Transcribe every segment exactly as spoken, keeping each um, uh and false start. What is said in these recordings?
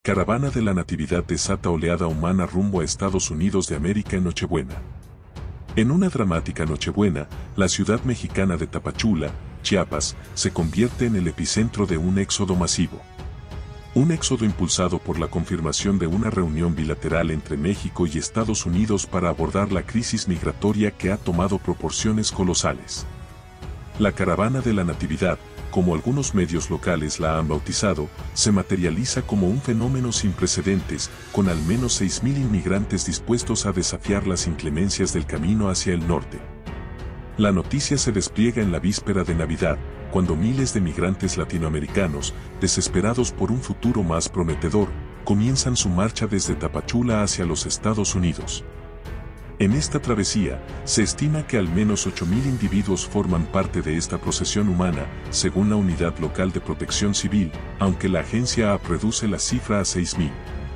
Caravana de la Natividad desata oleada humana rumbo a Estados Unidos de América en Nochebuena. En una dramática Nochebuena, la ciudad mexicana de Tapachula, Chiapas, se convierte en el epicentro de un éxodo masivo. Un éxodo impulsado por la confirmación de una reunión bilateral entre México y Estados Unidos para abordar la crisis migratoria que ha tomado proporciones colosales. La Caravana de la Natividad, como algunos medios locales la han bautizado, se materializa como un fenómeno sin precedentes, con al menos seis mil inmigrantes dispuestos a desafiar las inclemencias del camino hacia el norte. La noticia se despliega en la víspera de Navidad, cuando miles de migrantes latinoamericanos, desesperados por un futuro más prometedor, comienzan su marcha desde Tapachula hacia los Estados Unidos. En esta travesía, se estima que al menos ocho mil individuos forman parte de esta procesión humana, según la Unidad Local de Protección Civil, aunque la agencia A P reduce la cifra a seis mil.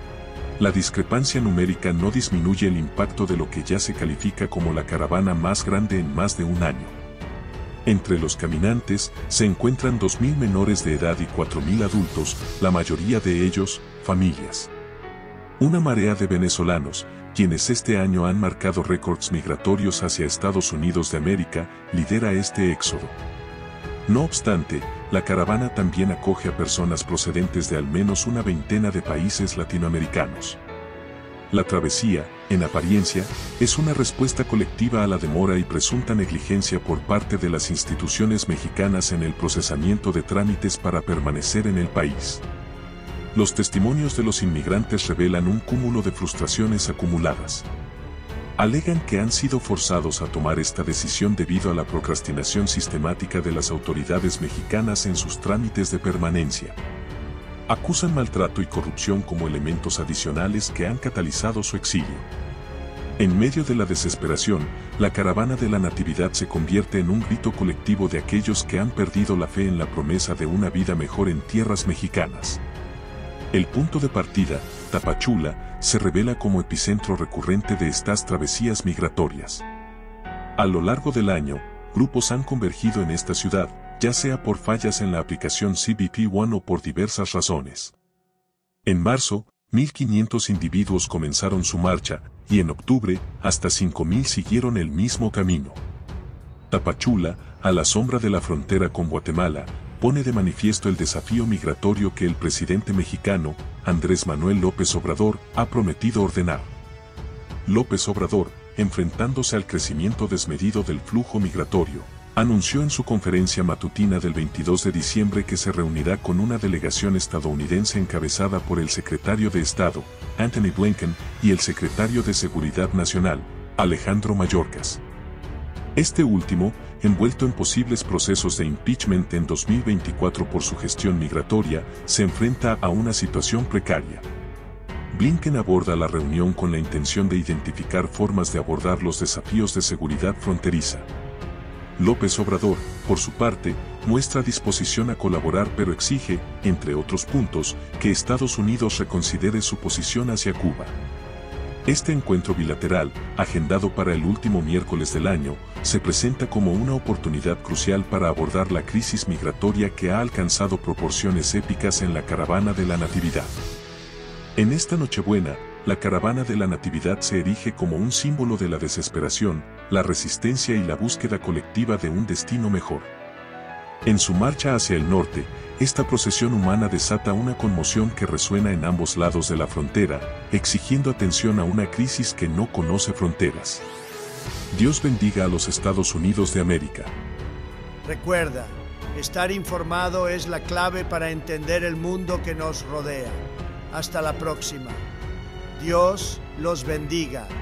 La discrepancia numérica no disminuye el impacto de lo que ya se califica como la caravana más grande en más de un año. Entre los caminantes, se encuentran dos mil menores de edad y cuatro mil adultos, la mayoría de ellos, familias. Una marea de venezolanos, quienes este año han marcado récords migratorios hacia Estados Unidos de América, lidera este éxodo. No obstante, la caravana también acoge a personas procedentes de al menos una veintena de países latinoamericanos. La travesía, en apariencia, es una respuesta colectiva a la demora y presunta negligencia por parte de las instituciones mexicanas en el procesamiento de trámites para permanecer en el país. Los testimonios de los inmigrantes revelan un cúmulo de frustraciones acumuladas. Alegan que han sido forzados a tomar esta decisión debido a la procrastinación sistemática de las autoridades mexicanas en sus trámites de permanencia. Acusan maltrato y corrupción como elementos adicionales que han catalizado su exilio. En medio de la desesperación, la Caravana de la Natividad se convierte en un grito colectivo de aquellos que han perdido la fe en la promesa de una vida mejor en tierras mexicanas. El punto de partida, Tapachula, se revela como epicentro recurrente de estas travesías migratorias. A lo largo del año, grupos han convergido en esta ciudad, ya sea por fallas en la aplicación C B P One o por diversas razones. En marzo, mil quinientos individuos comenzaron su marcha, y en octubre, hasta cinco mil siguieron el mismo camino. Tapachula, a la sombra de la frontera con Guatemala, pone de manifiesto el desafío migratorio que el presidente mexicano, Andrés Manuel López Obrador, ha prometido ordenar. López Obrador, enfrentándose al crecimiento desmedido del flujo migratorio, anunció en su conferencia matutina del veintidós de diciembre que se reunirá con una delegación estadounidense encabezada por el secretario de Estado, Antony Blinken, y el secretario de Seguridad Nacional, Alejandro Mayorkas. Este último, envuelto en posibles procesos de impeachment en dos mil veinticuatro por su gestión migratoria, se enfrenta a una situación precaria. Blinken aborda la reunión con la intención de identificar formas de abordar los desafíos de seguridad fronteriza. López Obrador, por su parte, muestra disposición a colaborar pero exige, entre otros puntos, que Estados Unidos reconsidere su posición hacia Cuba. Este encuentro bilateral, agendado para el último miércoles del año, se presenta como una oportunidad crucial para abordar la crisis migratoria que ha alcanzado proporciones épicas en la Caravana de la Natividad. En esta Nochebuena, la Caravana de la Natividad se erige como un símbolo de la desesperación, la resistencia y la búsqueda colectiva de un destino mejor. En su marcha hacia el norte, esta procesión humana desata una conmoción que resuena en ambos lados de la frontera, exigiendo atención a una crisis que no conoce fronteras. Dios bendiga a los Estados Unidos de América. Recuerda, estar informado es la clave para entender el mundo que nos rodea. Hasta la próxima. Dios los bendiga.